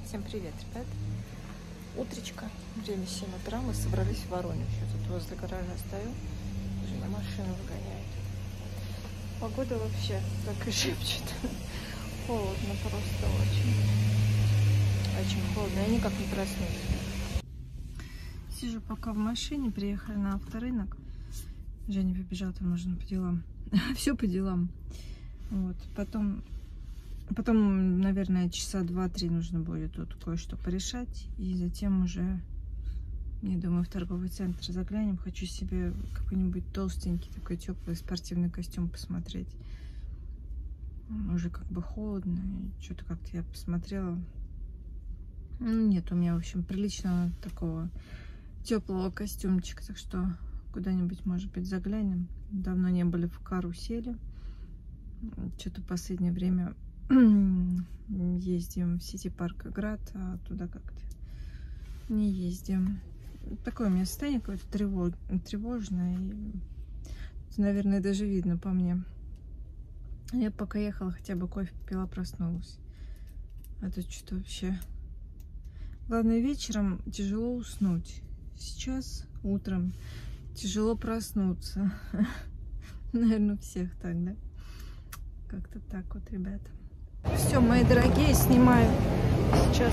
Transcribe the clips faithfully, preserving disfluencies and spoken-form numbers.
Всем привет, ребят. Утречко, время семь утра, мы собрались в Воронеж. Я тут возле гаража стою, Женя машину выгоняет. Погода вообще так и шепчет. Холодно просто очень. Очень холодно, я никак не проснусь. Сижу пока в машине, приехали на авторынок. Женя побежал, там нужно по делам. Все по делам. Вот, потом... Потом, наверное, часа два-три нужно будет тут кое-что порешать. И затем уже, я думаю, в торговый центр заглянем. Хочу себе какой-нибудь толстенький, такой теплый спортивный костюм посмотреть. Уже как бы холодно. Что-то как-то я посмотрела. Ну, нет у меня, в общем, приличного такого теплого костюмчика. Так что куда-нибудь, может быть, заглянем. Давно не были в карусели. Что-то в последнее время... ездим в Сити-парк Град, а туда как-то не ездим. Такое у меня состояние какое-то тревож... тревожное. И... наверное, даже видно по мне. Я пока ехала, хотя бы кофе пила, проснулась. А тут что-то вообще... Главное, вечером тяжело уснуть. Сейчас утром тяжело проснуться. Наверное, у всех так, да? Как-то так вот, ребята. Все, мои дорогие, снимаю сейчас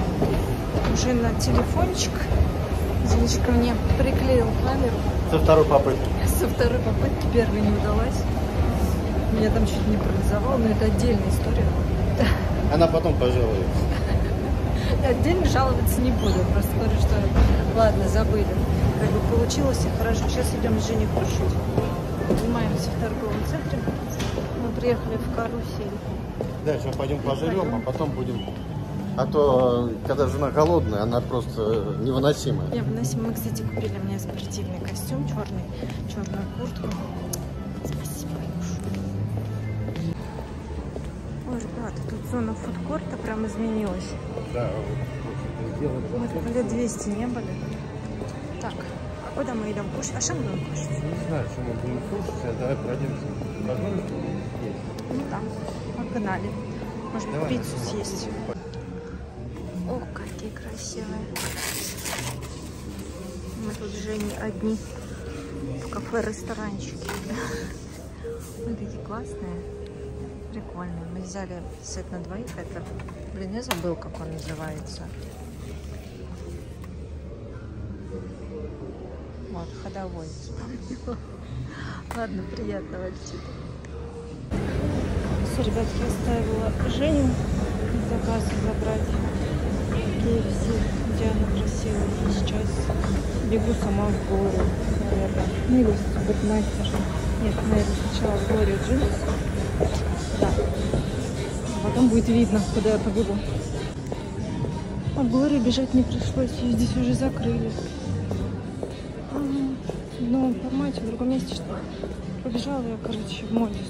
уже на телефончик. Женечка мне приклеил камеру. Со второй попытки. Со второй попытки, первой не удалась. Меня там чуть не парализовало, но это отдельная история. Она потом пожалуется. Отдельно жаловаться не буду, просто говорю, что ладно, забыли. Как бы получилось и хорошо. Сейчас идем с Женей кушать. Поднимаемся в торговом центре. Мы приехали в карусель. Да, сейчас пойдем пожрем, а потом будем... А то, когда жена голодная, она просто невыносимая. Невыносимая. Мы, кстати, купили мне спортивный костюм, черный, черную куртку. Спасибо большое. Ой, ребята, тут зона фудкорта прям изменилась. Да, вот. Мы тут лет двести не были. Так, а куда мы идем кушать? А что мы будем кушать? Не знаю, что мы будем кушать, а давай пройдемся. Ну да, погнали. Может быть, пиццу съесть. Ох, какие красивые. Мы тут же не одни в кафе-ресторанчике. Ой, такие классные, прикольные. Мы взяли сет на двоих. Это, блин, я забыл, как он называется. Вот, ходовой. Ладно, приятного аппетита. Все, ребятки, я оставила Женю заказ забрать кей эф си, где она просила. И сейчас бегу сама в гору, наверное. Ну или в супермастер. Нет, наверное, сначала в горе джинс. Да. А потом будет видно, куда я побегу. А в горе бежать не пришлось, ее здесь уже закрыли. В новом формате, в другом месте, что побежала я, короче, в Модис.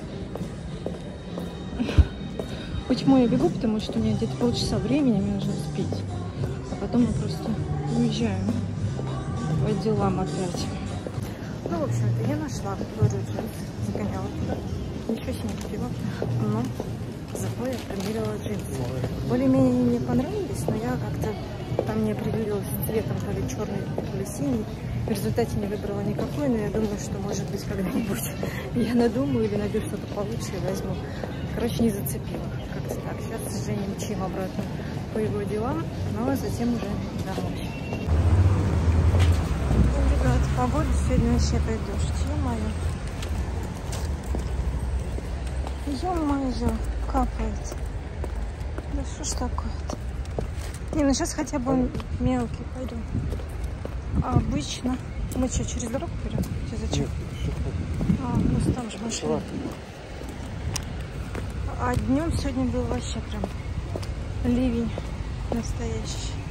Почему я бегу? Потому что у меня где-то полчаса времени, мне нужно успеть. А потом мы просто уезжаем по делам опять. Ну, в общем-то, я нашла Глорию джинс, загоняла туда. Ничего себе не купила, но зато я примерила джинсы. Более-менее мне понравились, но я как-то там не определилась цветом, то ли черный, то ли синий. В результате не выбрала никакой, но я думаю, что, может быть, когда-нибудь я надумаю или найду что-то получше и возьму. Короче, не зацепила. Как-то так. Сейчас с Женей мчим обратно по его делам, но затем уже домой. Ну, ребят, погода сегодня вообще опять дождь. Ё-моё. Ё-моё, капает. Да что ж такое-то? Не, ну сейчас хотя бы он мелкий. Пойдем. А обычно... Мы что, через дорогу пойдем? Зачем? А, ну там же машина. А днем сегодня был вообще прям ливень настоящий.